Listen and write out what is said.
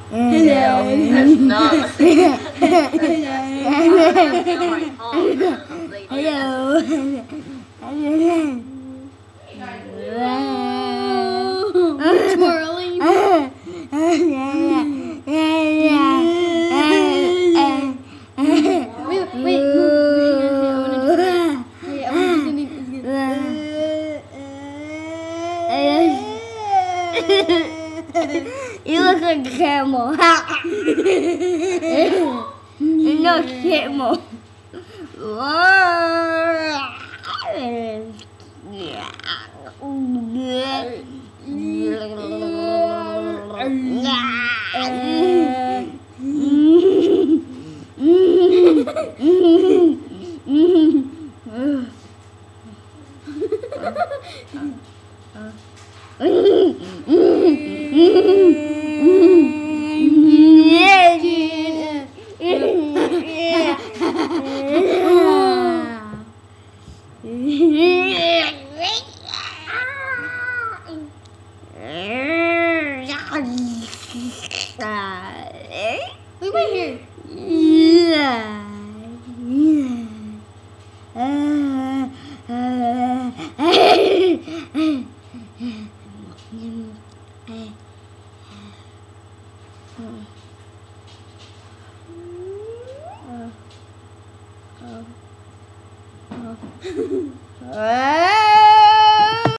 That's not. That's still my home. Twirling. Wait, move. I wanna do You look like a camel. No camel. Look right here. Ah!